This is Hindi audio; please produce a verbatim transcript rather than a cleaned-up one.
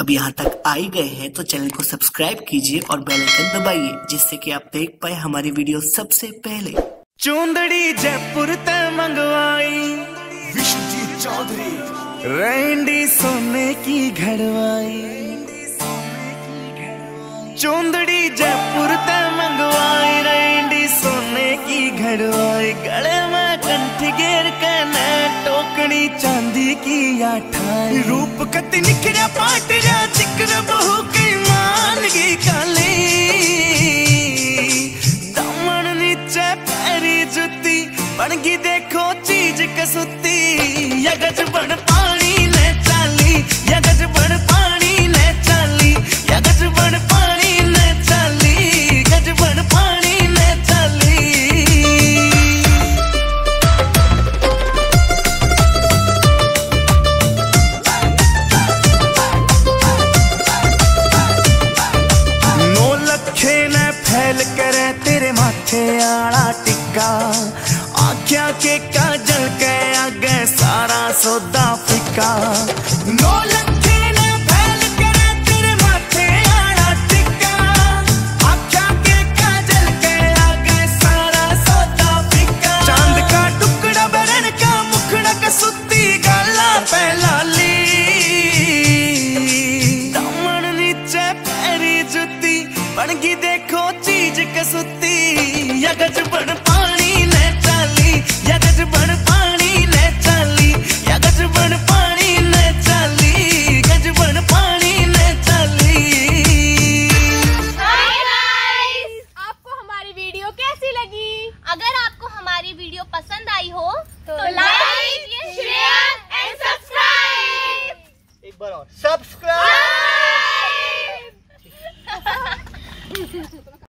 अब यहाँ तक आ ही गए हैं तो चैनल को सब्सक्राइब कीजिए और बेल आइकन दबाइए, जिससे कि आप देख पाए हमारी वीडियो सबसे पहले। चुंदड़ी जयपुर ते मंगवाई विश्वजीत चौधरी, रैंडी सोने की घड़वाई। चुंदड़ी जयपुर ते मंगवाई, रैंडी सोने की घड़वाई। गले में कंठ घेर के न टोकनी चांदी की आठाई। रूप कति निखरा पाट जा चिकर बहू की मान की काली। दामन नीचे पैरी जुती बनगी देखो चीज कसुती। यगज बन पानी ने चाली, यगज बन पानी ने चाली, यगज बन पानी ने चाली, गज बन पानी ने चाली। नौ लखे ने फैल करे तेरे माथे आला टिक्का। आख्या के काजल के आगे सारा सौदा फिका। नौ लखे ने फैल करे तेरे माथे आला टिक्का। आख्या के काजल के आगे सारा सौदा फिका। चांद का टुकड़ा बरन का मुखड़ा कसुती गाला पहला ली। दामन नीचे पैरी जुती बनगी देखो चीज कसुती। यगज बन पानी ने चाली, यगज बन पानी ने चाली, यगज बन पानी ने चाली, गज बन पानी ने चाली। हाय गाइस, आपको हमारी वीडियो कैसी लगी? अगर आपको हमारी वीडियो पसंद आई हो तो, तो लाइक, शेयर एंड सब्सक्राइब। एक बार और सब्सक्राइब।